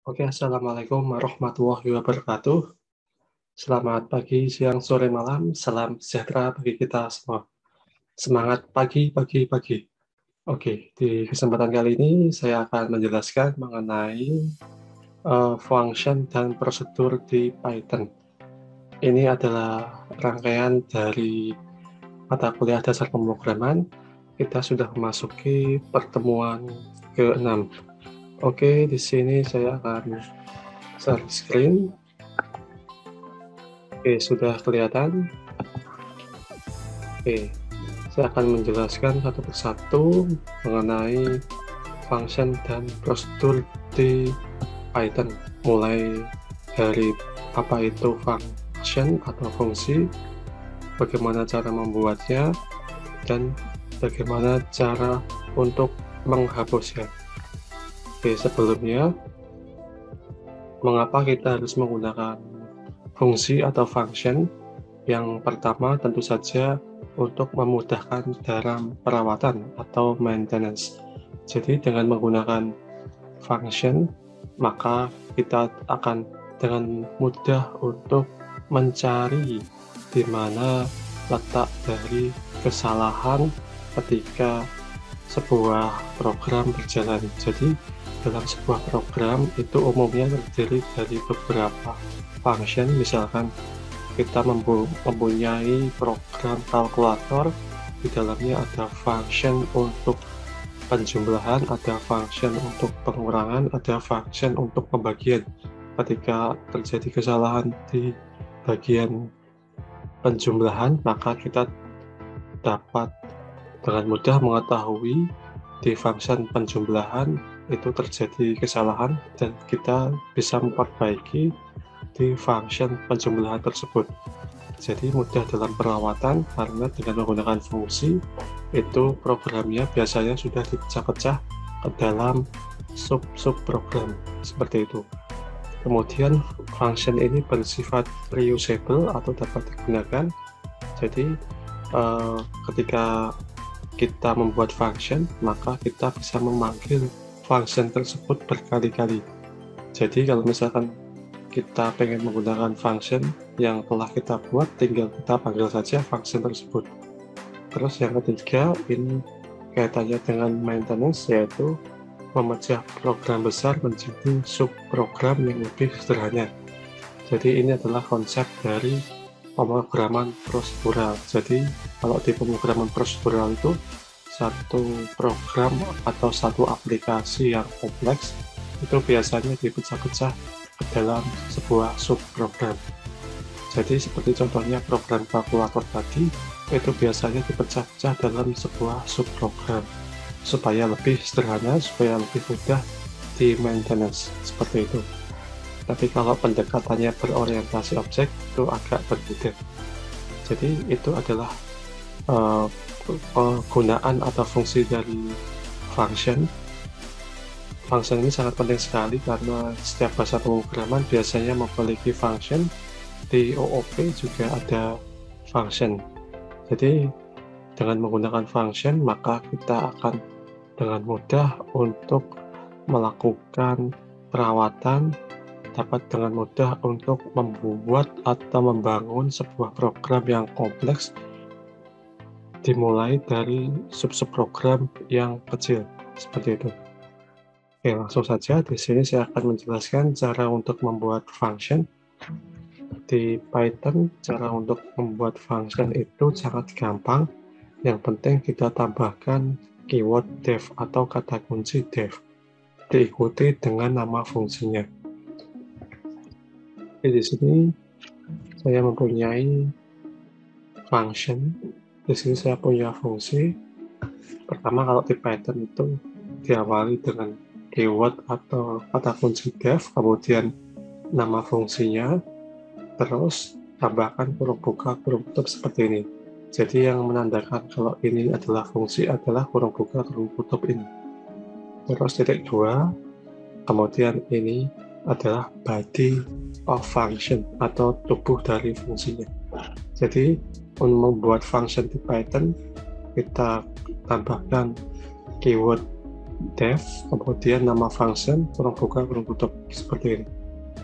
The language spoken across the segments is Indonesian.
Oke, assalamualaikum warahmatullahi wabarakatuh. Selamat pagi, siang, sore, malam. Salam sejahtera bagi kita semua. Semangat pagi, pagi, pagi. Oke, di kesempatan kali ini saya akan menjelaskan mengenai function dan prosedur di Python. Ini adalah rangkaian dari mata kuliah dasar pemrograman. Kita sudah memasuki pertemuan ke-6. Oke, di sini saya akan share screen. Oke, sudah kelihatan? Oke, saya akan menjelaskan satu persatu mengenai function dan prosedur di Python, mulai dari apa itu function atau fungsi, bagaimana cara membuatnya, dan bagaimana cara untuk menghapusnya. Oke, sebelumnya, mengapa kita harus menggunakan fungsi atau function? Yang pertama tentu saja untuk memudahkan dalam perawatan atau maintenance. Jadi dengan menggunakan function, maka kita akan dengan mudah untuk mencari di mana letak dari kesalahan ketika sebuah program berjalan. Jadi dalam sebuah program itu umumnya terdiri dari beberapa function, misalkan kita mempunyai program kalkulator, di dalamnya ada function untuk penjumlahan, ada function untuk pengurangan, ada function untuk pembagian. Ketika terjadi kesalahan di bagian penjumlahan, maka kita dapat dengan mudah mengetahui di function penjumlahan itu terjadi kesalahan dan kita bisa memperbaiki di function penjumlahan tersebut. Jadi mudah dalam perawatan karena dengan menggunakan fungsi itu programnya biasanya sudah dipecah-pecah ke dalam sub-sub program seperti itu. Kemudian function ini bersifat reusable atau dapat digunakan. Jadi ketika kita membuat function, maka kita bisa memanggil function tersebut berkali-kali. Jadi kalau misalkan kita pengen menggunakan function yang telah kita buat, tinggal kita panggil saja function tersebut. Terus yang ketiga, ini kaitannya dengan maintenance, yaitu memecah program besar menjadi subprogram yang lebih sederhana. Jadi ini adalah konsep dari pemrograman prosedural. Jadi kalau di pemrograman prosedural itu satu program atau satu aplikasi yang kompleks itu biasanya dipecah-pecah dalam sebuah subprogram. Jadi seperti contohnya program kalkulator tadi, itu biasanya dipecah-pecah dalam sebuah subprogram supaya lebih sederhana, supaya lebih mudah di maintenance, seperti itu. Tapi kalau pendekatannya berorientasi objek itu agak berbeda. Jadi itu adalah penggunaan atau fungsi dari function. Function ini sangat penting sekali karena setiap bahasa pemrograman biasanya memiliki function. Di OOP juga ada function. Jadi dengan menggunakan function maka kita akan dengan mudah untuk melakukan perawatan, dapat dengan mudah untuk membuat atau membangun sebuah program yang kompleks dimulai dari sub-sub program yang kecil seperti itu. Oke, langsung saja di sini saya akan menjelaskan cara untuk membuat function. Di Python, cara untuk membuat function itu sangat gampang. Yang penting kita tambahkan keyword def atau kata kunci def, diikuti dengan nama fungsinya. Oke, di sini saya mempunyai function. Di sini saya punya fungsi. Pertama, kalau di Python itu diawali dengan keyword atau kata kunci def, kemudian nama fungsinya, terus tambahkan kurung buka, kurung tutup seperti ini. Jadi yang menandakan kalau ini adalah fungsi adalah kurung buka, kurung tutup ini. Terus titik 2, kemudian ini adalah body of function atau tubuh dari fungsinya. Jadi untuk membuat function di Python, kita tambahkan keyword def, kemudian nama function, kurung buka, kurung tutup, seperti ini.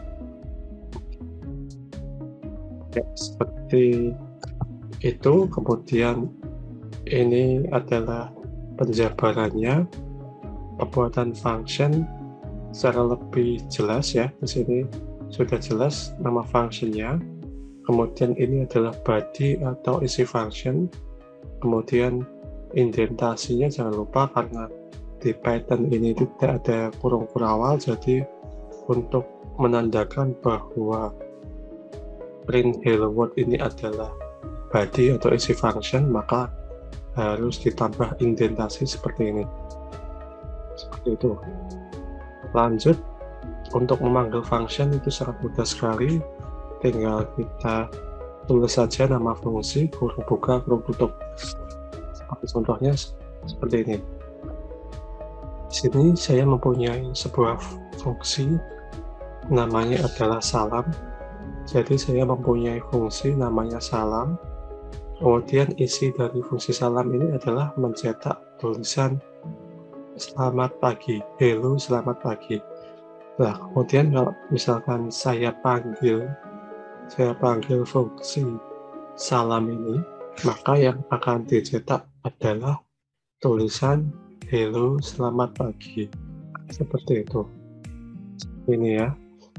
Ya, seperti itu. Kemudian ini adalah penjabarannya, pembuatan function secara lebih jelas ya. Di sini sudah jelas nama functionnya. Kemudian ini adalah body atau isi function. Kemudian indentasinya jangan lupa, karena di Python ini tidak ada kurung kurawal, jadi untuk menandakan bahwa print hello world ini adalah body atau isi function, maka harus ditambah indentasi seperti ini. Seperti itu. Lanjut, untuk memanggil function itu sangat mudah sekali, tinggal kita tulis saja nama fungsi, kurung buka, kurung tutup. Seperti contohnya seperti ini. Di sini saya mempunyai sebuah fungsi, namanya adalah salam. Jadi saya mempunyai fungsi namanya salam. Kemudian isi dari fungsi salam ini adalah mencetak tulisan selamat pagi, hello selamat pagi. Nah, kemudian kalau misalkan saya panggil fungsi salam ini, maka yang akan dicetak adalah tulisan hello selamat pagi. Seperti itu. Ini ya.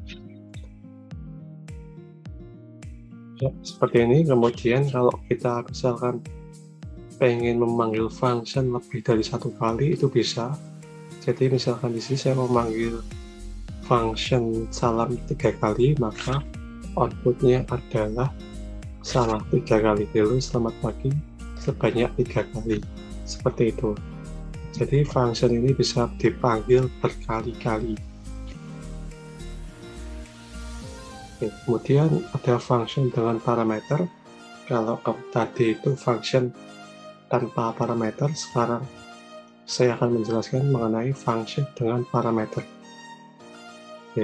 Ya, seperti ini. Kemudian kalau kita misalkan pengen memanggil function lebih dari satu kali, itu bisa. Jadi misalkan di sini saya memanggil function salam 3 kali, maka outputnya adalah salam 3 kali, hello selamat pagi sebanyak 3 kali. Seperti itu. Jadi function ini bisa dipanggil berkali-kali. Kemudian ada function dengan parameter. Kalau tadi itu function tanpa parameter, sekarang saya akan menjelaskan mengenai function dengan parameter. Oke.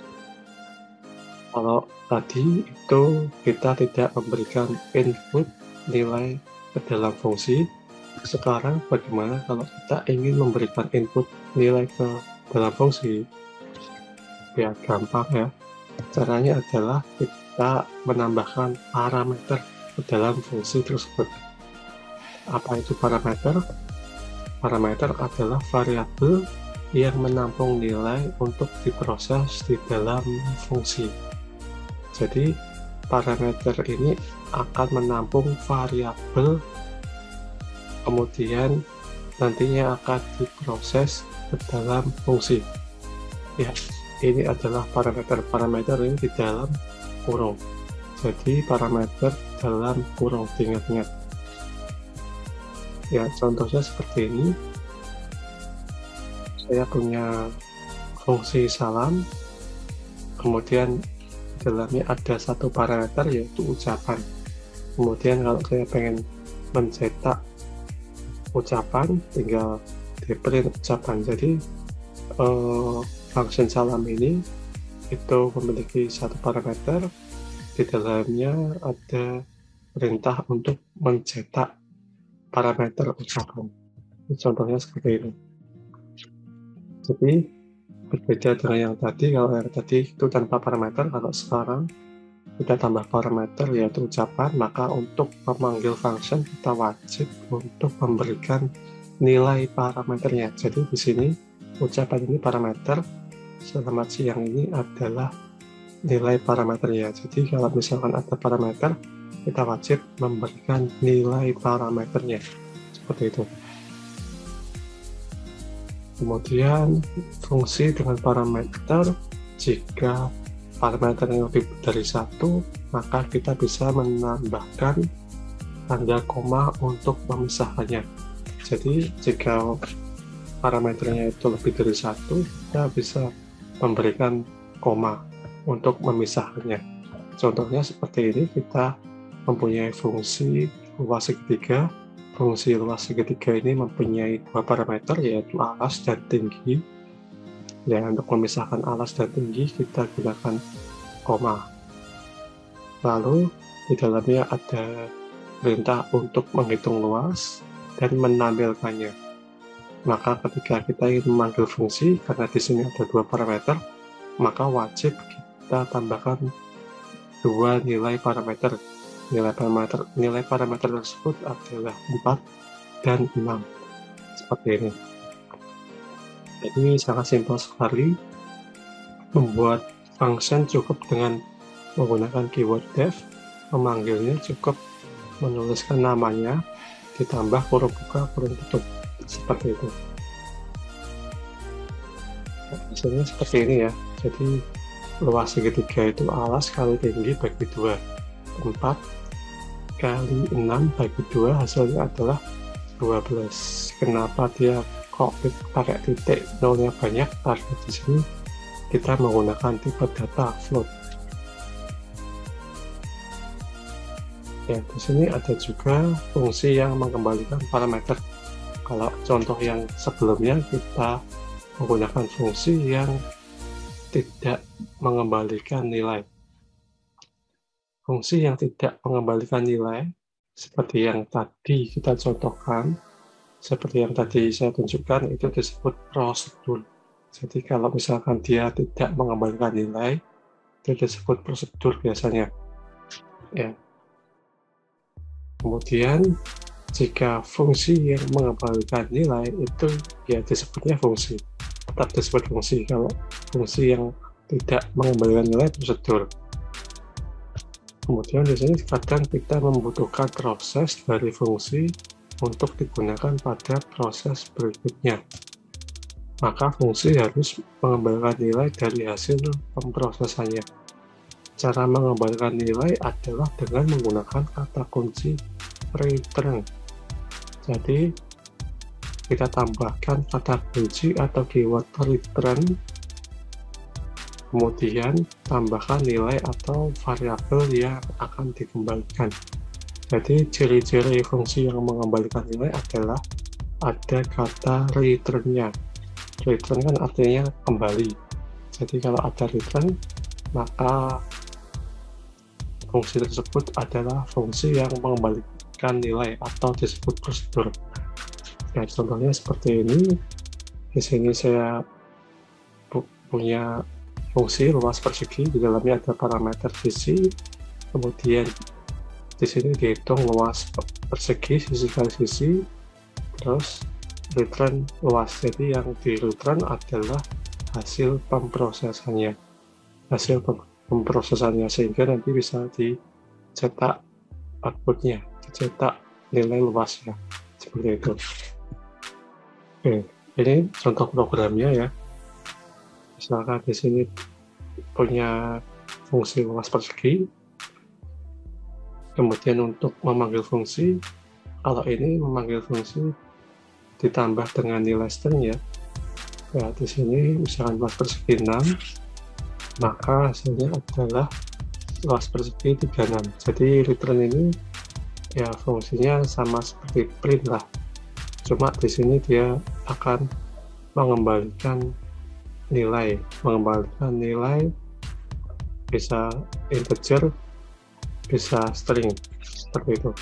Kalau tadi itu kita tidak memberikan input nilai ke dalam fungsi, sekarang bagaimana kalau kita ingin memberikan input nilai ke dalam fungsi? Ya, gampang ya. Caranya adalah kita menambahkan parameter ke dalam fungsi tersebut. Apa itu parameter? Parameter adalah variabel yang menampung nilai untuk diproses di dalam fungsi. Jadi parameter ini akan menampung variabel, kemudian nantinya akan diproses ke dalam fungsi. Ya, ini adalah parameter ini di dalam kurung. Jadi parameter dalam kurung, diingat-ingat. Ya, contohnya seperti ini. Saya punya fungsi salam, kemudian dalamnya ada satu parameter yaitu ucapan. Kemudian kalau saya pengen mencetak ucapan, tinggal di print ucapan. Jadi function salam ini itu memiliki satu parameter, di dalamnya ada perintah untuk mencetak parameter ucapan. Contohnya seperti ini. Jadi berbeda dengan yang tadi. Kalau yang tadi itu tanpa parameter, kalau sekarang kita tambah parameter yaitu ucapan, maka untuk memanggil function kita wajib untuk memberikan nilai parameternya. Jadi di sini ucapan ini parameter, selamat siang ini adalah nilai parameternya. Jadi kalau misalkan ada parameter, kita wajib memberikan nilai parameternya. Seperti itu. Kemudian fungsi dengan parameter, jika parameternya lebih dari satu, maka kita bisa menambahkan tanda koma untuk memisahkannya. Jadi jika parameternya itu lebih dari satu, kita bisa memberikan koma untuk memisahkannya. Contohnya seperti ini, kita mempunyai fungsi luas segitiga. Fungsi luas segitiga ini mempunyai dua parameter, yaitu alas dan tinggi. Ya, untuk memisahkan alas dan tinggi kita gunakan koma. Lalu di dalamnya ada perintah untuk menghitung luas dan menampilkannya. Maka ketika kita ingin memanggil fungsi, karena di sini ada 2 parameter, maka wajib kita tambahkan 2 nilai parameter. Nilai parameter tersebut adalah 4 dan 6. Seperti ini. Jadi sangat simpel sekali. Membuat function cukup dengan menggunakan keyword def. Memanggilnya cukup menuliskan namanya, ditambah kurung buka, kurung tutup. Seperti itu. Hasilnya seperti ini ya. Jadi luas segitiga itu alas kali tinggi bagi 2. 4 kali 6 bagi 2 hasilnya adalah 12. Kenapa dia kok pakai titik nolnya banyak? Karena di sini kita menggunakan tipe data float. Ya, di sini ada juga fungsi yang mengembalikan parameter. Kalau contoh yang sebelumnya kita menggunakan fungsi yang tidak mengembalikan nilai. Fungsi yang tidak mengembalikan nilai, seperti yang tadi kita contohkan, seperti yang tadi saya tunjukkan, itu disebut prosedur. Jadi kalau misalkan dia tidak mengembalikan nilai, itu disebut prosedur biasanya. Ya. Kemudian, jika fungsi yang mengembalikan nilai itu ya disebutnya fungsi, tetap disebut fungsi. Kalau fungsi yang tidak mengembalikan nilai prosedur. Kemudian di sini kadang kita membutuhkan proses dari fungsi untuk digunakan pada proses berikutnya. Maka fungsi harus mengembalikan nilai dari hasil pemrosesannya. Cara mengembalikan nilai adalah dengan menggunakan kata kunci return. Jadi kita tambahkan kata kunci atau keyword return, kemudian tambahkan nilai atau variabel yang akan dikembalikan. Jadi ciri-ciri fungsi yang mengembalikan nilai adalah ada kata return-nya. Return kan artinya kembali. Jadi kalau ada return, maka fungsi tersebut adalah fungsi yang mengembalikan nilai atau disebut prosedur. Ya, contohnya seperti ini. Di sini saya punya fungsi luas persegi, di dalamnya ada parameter sisi, kemudian di sini dihitung luas persegi, sisi kali sisi, terus return luas. Jadi yang di return adalah hasil pemrosesannya, sehingga nanti bisa dicetak outputnya, dicetak nilai luasnya, seperti itu. Oke, ini contoh programnya ya. Misalkan di sini punya fungsi luas persegi, kemudian untuk memanggil fungsi, kalau ini memanggil fungsi ditambah dengan nilai string ya. Ya, di sini misalkan luas persegi 6, maka hasilnya adalah luas persegi 36. Jadi return ini ya fungsinya sama seperti print lah. Cuma di sini dia akan mengembalikan nilai bisa integer, bisa string, seperti itu.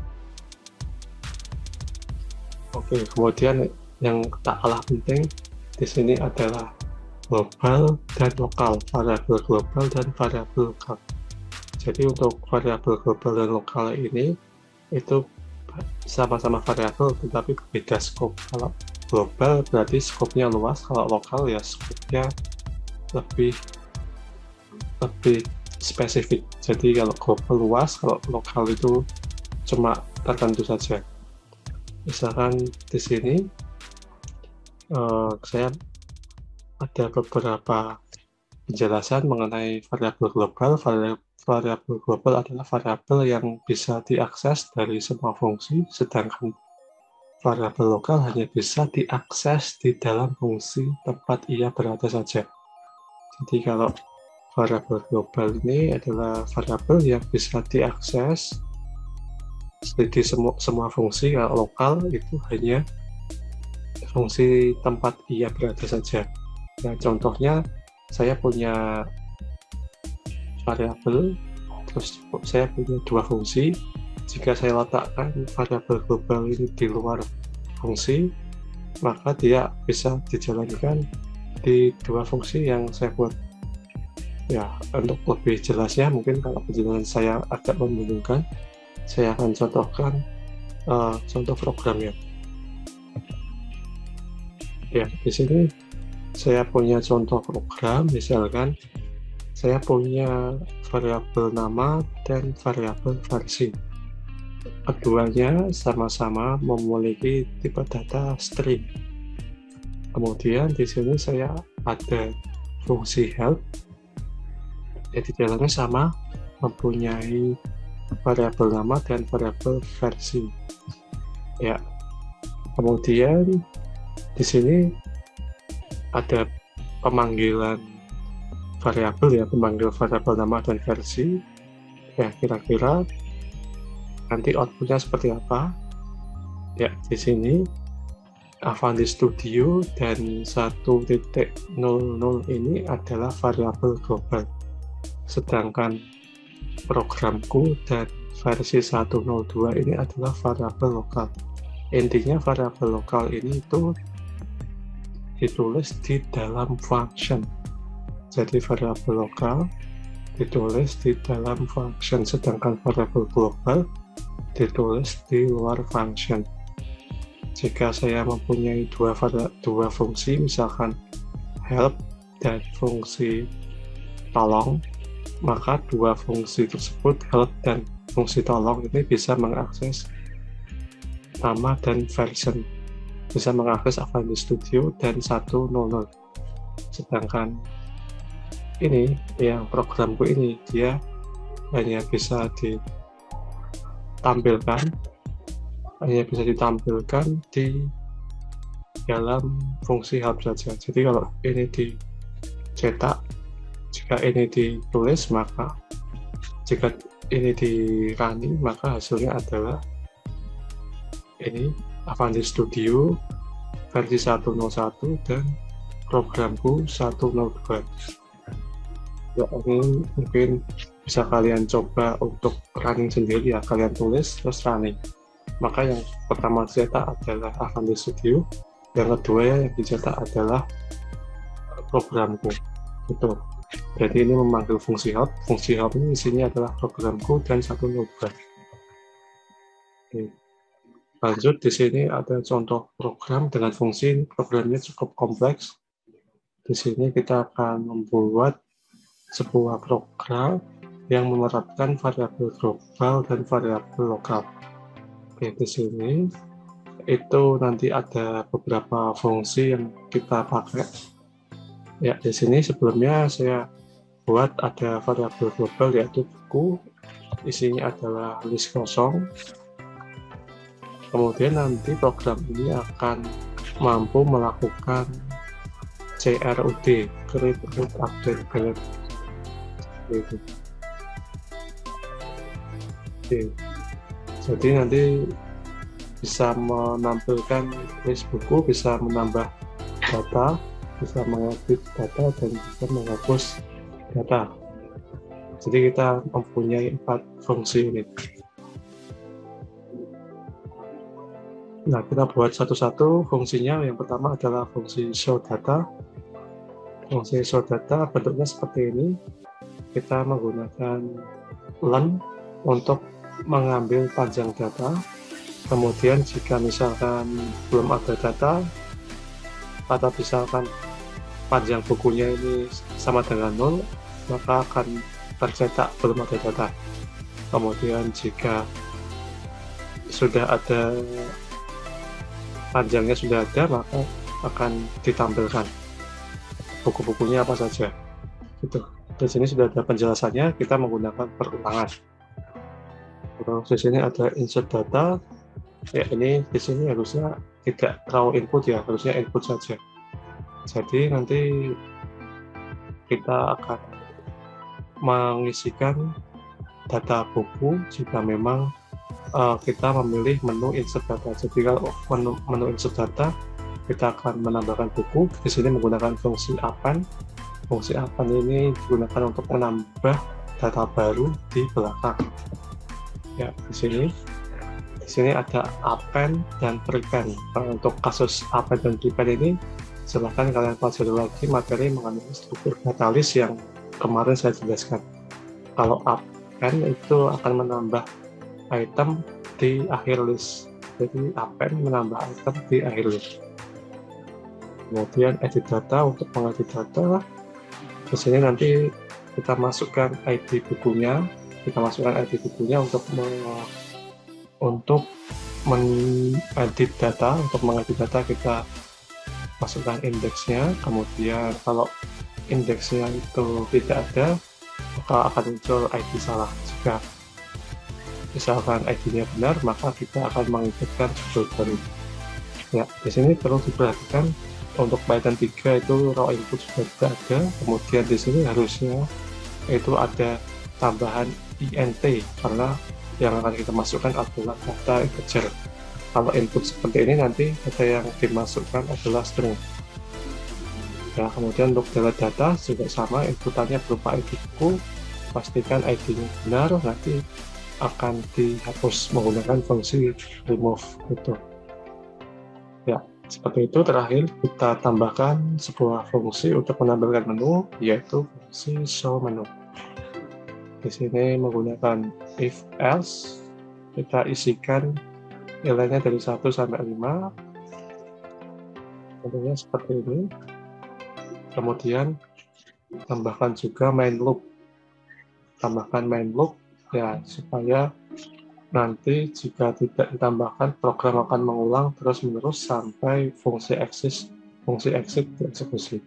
Oke, kemudian yang tak kalah penting di sini adalah global dan lokal, variabel global dan variabel lokal. Jadi untuk variabel global dan lokal ini itu sama-sama variabel tetapi berbeda scope. Kalau global berarti skopnya luas, kalau lokal ya skopnya lebih spesifik. Jadi kalau global luas, kalau lokal itu cuma tertentu saja. Misalkan di sini saya ada beberapa penjelasan mengenai variabel global. Variabel global adalah variabel yang bisa diakses dari semua fungsi, sedangkan variabel lokal hanya bisa diakses di dalam fungsi tempat ia berada saja. Jadi kalau variabel global ini adalah variabel yang bisa diakses di semua fungsi. Kalau lokal itu hanya fungsi tempat ia berada saja. Nah, contohnya saya punya variabel, terus saya punya 2 fungsi. Jika saya letakkan variabel global ini di luar fungsi, maka dia bisa dijalankan di dua fungsi yang saya buat. Ya, untuk lebih jelasnya mungkin kalau penjelasan saya agak membingungkan, saya akan contohkan contoh programnya. Ya, di sini saya punya contoh program, misalkan saya punya variabel nama dan variabel versi. Keduanya sama-sama memiliki tipe data string. Kemudian di sini saya ada fungsi help, jadi dalamnya sama, mempunyai variabel nama dan variabel versi. Ya, kemudian di sini ada pemanggilan variabel ya, pemanggil variabel nama dan versi. Ya, kira-kira nanti outputnya seperti apa? Ya, di sini Avanti Studio dan 1.00 ini adalah variabel global, sedangkan programku dan versi 102 ini adalah variabel lokal. Intinya variabel lokal ini itu ditulis di dalam function. Jadi variabel lokal ditulis di dalam function, sedangkan variabel global ditulis di luar function. Jika saya mempunyai dua fungsi, misalkan help dan fungsi tolong, maka dua fungsi tersebut, help dan fungsi tolong, ini bisa mengakses nama dan version, bisa mengakses Avanti Studio dan 100. Sedangkan ini yang programku ini, dia hanya bisa ditampilkan di dalam fungsi help saja. Jadi kalau ini dicetak, jika ini ditulis, maka jika ini di running, maka hasilnya adalah ini Avanti Studio versi 101 dan programku 102. Ya, ini mungkin bisa kalian coba untuk running sendiri ya, kalian tulis terus running. Maka yang pertama dicetak adalah Avanti Studio, yang kedua yang dicetak adalah programku. Gitu. Jadi ini memanggil fungsi help ini isinya adalah programku dan 102. Oke. Lanjut, di sini ada contoh program dengan fungsi, programnya cukup kompleks. Di sini kita akan membuat sebuah program yang menerapkan variabel global dan variabel lokal. Oke, di sini itu nanti ada beberapa fungsi yang kita pakai. Ya, di sini sebelumnya saya buat ada variabel global yaitu buku, isinya adalah list kosong. Kemudian nanti program ini akan mampu melakukan CRUD, create root update delete. Gitu. Oke. Jadi nanti bisa menampilkan list buku, bisa menambah data, bisa mengedit data, dan bisa menghapus data. Jadi kita mempunyai 4 fungsi ini. Nah, kita buat satu-satu fungsinya. Yang pertama adalah fungsi show data. Fungsi show data bentuknya seperti ini. Kita menggunakan len untuk mengambil panjang data. Kemudian jika misalkan belum ada data, atau misalkan panjang bukunya ini sama dengan 0, maka akan tercetak belum ada data. Kemudian jika sudah ada, panjangnya sudah ada, maka akan ditampilkan buku-bukunya apa saja. Gitu. Di sini sudah ada penjelasannya, kita menggunakan perulangan. Terus di sini ada insert data. Ya, ini di sini harusnya tidak terlalu input ya, harusnya input saja. Jadi nanti kita akan mengisikan data buku jika memang kita memilih menu insert data. Jadi kalau menu insert data, kita akan menambahkan buku. Di sini menggunakan fungsi append. Fungsi append ini digunakan untuk menambah data baru di belakang. Ya, di sini di sini ada append dan prepend. Untuk kasus append dan prepend ini, silahkan kalian pelajari lagi materi mengenai struktur datalis yang kemarin saya jelaskan. Kalau append itu akan menambah item di akhir list. Jadi append menambah item di akhir list. Kemudian edit data, untuk mengedit data, di sini nanti kita masukkan ID bukunya, untuk mengedit data. Untuk mengedit data kita masukkan indeksnya, kemudian kalau indeksnya itu tidak ada, maka akan muncul ID salah. Jika misalkan ID-nya benar, maka kita akan menginputkan judul baru. Ya, di sini perlu diperhatikan untuk Python 3 itu raw input sudah tidak ada, kemudian di sini harusnya itu ada tambahan int karena yang akan kita masukkan adalah data integer. Kalau input seperti ini nanti data yang dimasukkan adalah string. Ya, kemudian untuk delete data juga sama, inputannya berupa ID buku, pastikan ID-nya benar, nanti akan dihapus menggunakan fungsi remove gitu. Ya, seperti itu. Terakhir kita tambahkan sebuah fungsi untuk menampilkan menu, yaitu fungsi show menu. Di sini menggunakan if else, kita isikan nilainya dari 1 sampai 5, tentunya seperti ini. Kemudian tambahkan juga main loop, ya, supaya nanti jika tidak ditambahkan, program akan mengulang terus-menerus sampai fungsi exit dieksekusi.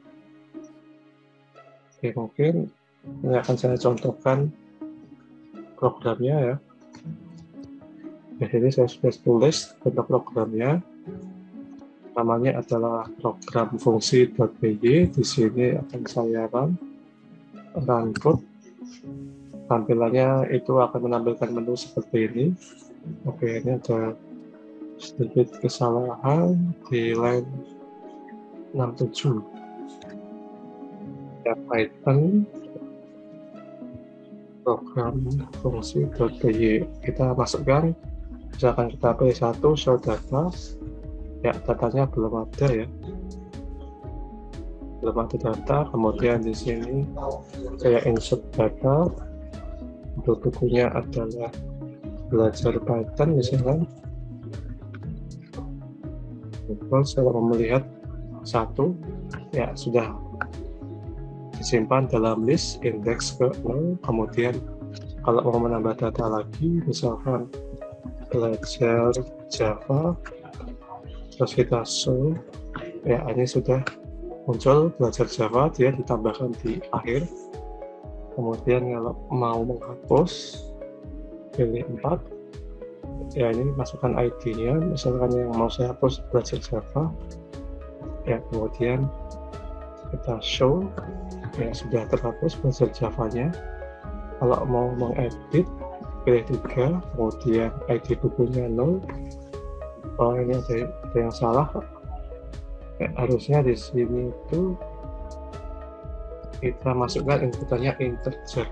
Oke, mungkin ini akan saya contohkan programnya ya. Di sini saya sudah tulis bentuk programnya. Namanya adalah program fungsi.py. Di sini akan saya run code. Tampilannya itu akan menampilkan menu seperti ini. Oke, ini ada sedikit kesalahan di line 67. Ya, Python program fungsi.py. Kita masukkan, misalkan kita P1 show data. Ya, datanya belum ada ya. Belum ada data. Kemudian di sini saya insert data. Untuk bukunya adalah belajar Python misalkan. Terus saya mau melihat 1, ya sudah disimpan dalam list indeks ke 0. Kemudian kalau mau menambah data lagi, misalkan belajar Java, terus kita show, ya ini sudah muncul belajar Java, dia ditambahkan di akhir. Kemudian kalau mau menghapus, pilih 4, ya ini masukkan ID-nya, misalkan yang mau saya hapus belajar Java, ya kemudian kita show, ya sudah terhapus belajar Java-nya. Kalau mau mengedit, pilih 3, kemudian ID bukunya 0. Oh, ini ada yang salah. Ya, harusnya di sini itu kita masukkan inputannya integer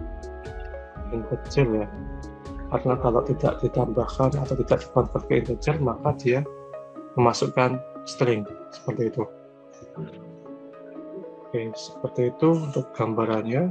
ya, karena kalau tidak ditambahkan atau tidak dikonvert ke integer, maka dia memasukkan string seperti itu. Oke, seperti itu untuk gambarannya.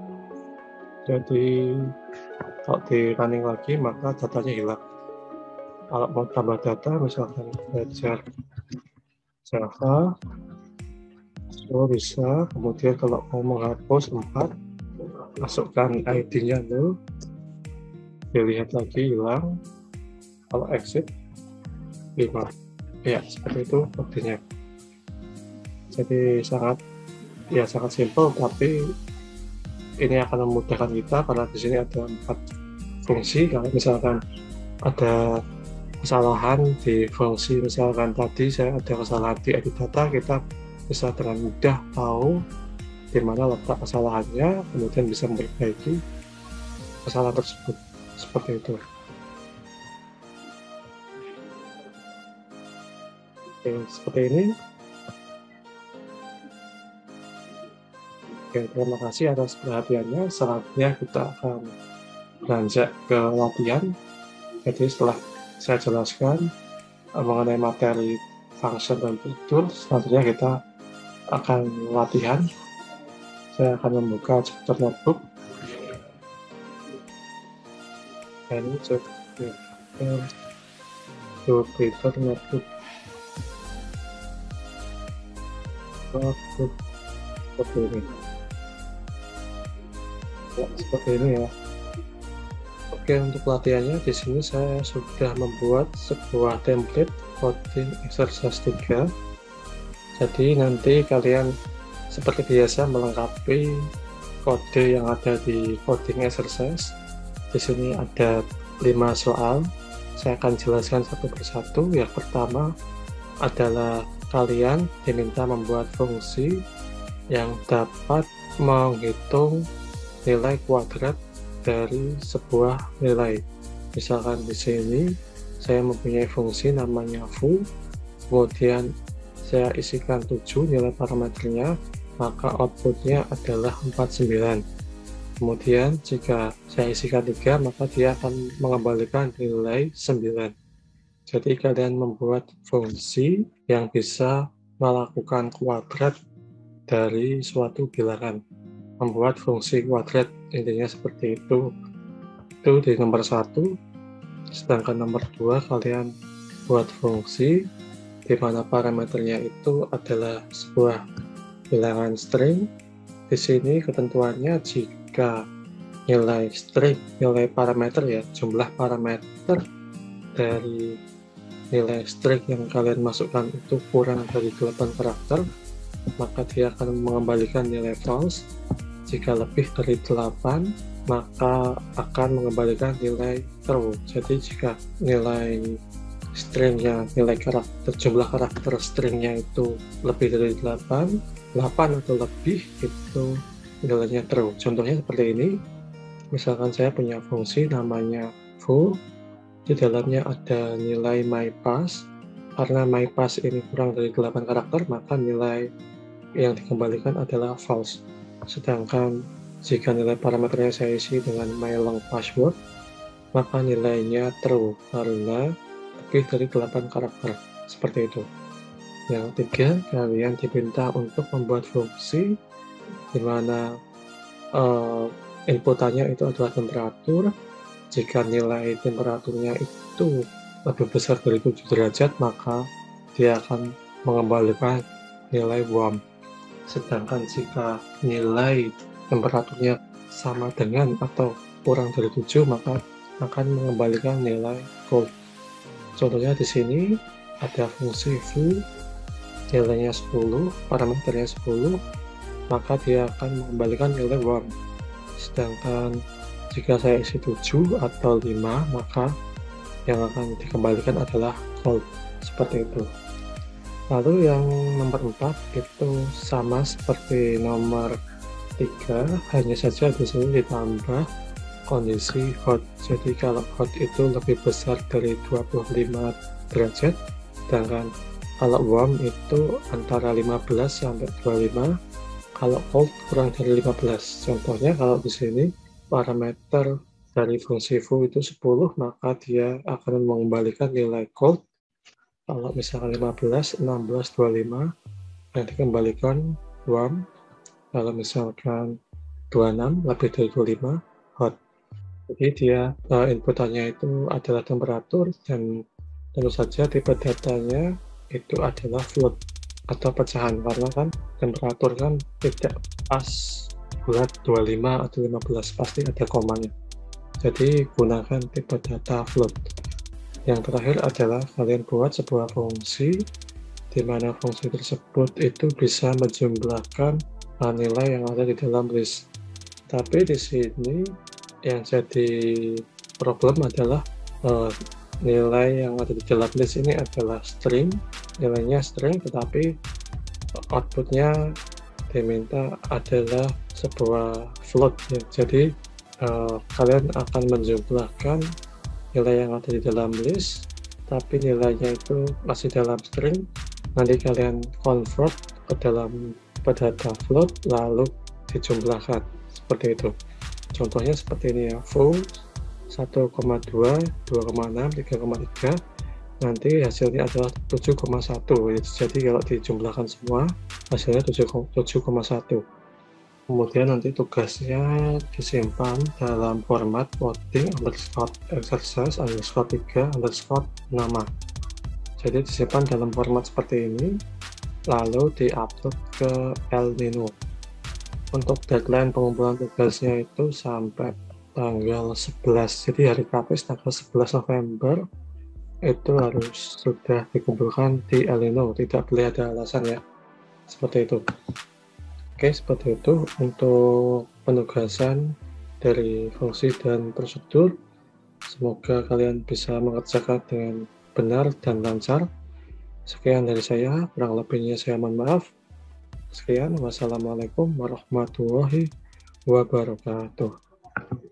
Jadi kalau di running lagi, maka datanya hilang. Kalau mau tambah data, misalkan belajar Java, so bisa. Kemudian kalau mau menghapus 4, masukkan ID-nya 0, dilihat lagi hilang. Kalau exit 5, ya seperti itu kodenya. Jadi sangat simple, tapi ini akan memudahkan kita karena di sini ada 4 fungsi. Kalau misalkan ada kesalahan di fungsi, misalkan tadi saya ada kesalahan di edit data, kita bisa dengan mudah tahu di mana letak kesalahannya, kemudian bisa memperbaiki kesalahan tersebut. Seperti itu. Oke, seperti ini. Oke, terima kasih atas perhatiannya. Selanjutnya kita akan beranjak ke latihan. Jadi setelah saya jelaskan mengenai materi function dan fitur. Selanjutnya kita akan latihan. Saya akan membuka Jupyter Notebook. Ini Jupyter Notebook. Seperti ini. Ya, seperti ini ya. Oke, untuk latihannya di sini saya sudah membuat sebuah template coding exercise 3. Jadi nanti kalian seperti biasa melengkapi kode yang ada di coding exercise. Di sini ada 5 soal. Saya akan jelaskan satu persatu. Yang pertama adalah kalian diminta membuat fungsi yang dapat menghitung nilai kuadrat dari sebuah nilai. Misalkan di sini saya mempunyai fungsi namanya foo, kemudian saya isikan 7 nilai parameternya, maka outputnya adalah 49. Kemudian jika saya isikan 3, maka dia akan mengembalikan nilai 9. Jadi kalian membuat fungsi yang bisa melakukan kuadrat dari suatu bilangan. Membuat fungsi kuadrat, intinya seperti itu di nomor 1. Sedangkan nomor 2 kalian buat fungsi di mana parameternya itu adalah sebuah bilangan string. Di sini ketentuannya jika nilai string, nilai parameter ya, jumlah parameter dari nilai string yang kalian masukkan itu kurang dari 8 karakter, maka dia akan mengembalikan nilai false. Jika lebih dari 8, maka akan mengembalikan nilai true. Jadi jika nilai stringnya, nilai karakter, jumlah karakter stringnya itu lebih dari 8 atau lebih, itu nilainya true. Contohnya seperti ini. Misalkan saya punya fungsi namanya foo, di dalamnya ada nilai myPass. Karena myPass ini kurang dari 8 karakter, maka nilai yang dikembalikan adalah false. Sedangkan jika nilai parameternya saya isi dengan myLongPassword, maka nilainya true karena lebih dari 8 karakter. Seperti itu. Yang ketiga, kalian diminta untuk membuat fungsi di mana inputannya itu adalah temperatur. Jika nilai temperaturnya itu lebih besar dari 7 derajat, maka dia akan mengembalikan nilai warm. Sedangkan jika nilai temperaturnya sama dengan atau kurang dari 7, maka akan mengembalikan nilai cold. Contohnya di sini ada fungsi foo, nilainya 10, parameternya 10, maka dia akan mengembalikan nilai warm. Sedangkan jika saya isi 7 atau 5, maka yang akan dikembalikan adalah cold. Seperti itu. Lalu yang nomor 4 itu sama seperti nomor 3, hanya saja di sini ditambah kondisi hot. Jadi kalau hot itu lebih besar dari 25 derajat, sedangkan kalau warm itu antara 15 sampai 25, kalau cold kurang dari 15. Contohnya kalau di sini parameter dari fungsi foo itu 10, maka dia akan mengembalikan nilai cold. Kalau misalkan 15, 16, 25, yang dikembalikan warm. Kalau misalkan 26, lebih dari 25, hot. Jadi dia inputannya itu adalah temperatur, dan tentu saja tipe datanya itu adalah float atau pecahan, karena kan temperatur kan tidak pas bulat 25 atau 15, pasti ada komanya. Jadi gunakan tipe data float. Yang terakhir adalah kalian buat sebuah fungsi di mana fungsi tersebut itu bisa menjumlahkan nilai yang ada di dalam list. Tapi di sini yang jadi problem adalah nilai yang ada di dalam list ini adalah string, nilainya string, tetapi outputnya diminta adalah sebuah float ya. Jadi kalian akan menjumlahkan nilai yang ada di dalam list, tapi nilainya itu masih dalam string. Nanti kalian convert ke dalam data float, lalu dijumlahkan seperti itu. Contohnya seperti ini ya, foo 1,2, 2,6, 3,3, nanti hasilnya adalah 7,1. Jadi kalau dijumlahkan semua hasilnya 7,1. Kemudian nanti tugasnya disimpan dalam format coding underscore exercise underscore 3 underscore nama. Jadi disimpan dalam format seperti ini, lalu diupload ke El Nino. Untuk deadline pengumpulan tugasnya itu sampai tanggal 11, jadi hari Kamis tanggal 11 November itu harus sudah dikumpulkan di El Nino, tidak boleh ada alasan ya, seperti itu. Oke, seperti itu untuk penugasan dari fungsi dan prosedur. Semoga kalian bisa mengerjakan dengan benar dan lancar. Sekian dari saya, kurang lebihnya saya mohon maaf. Sekian, wassalamualaikum warahmatullahi wabarakatuh.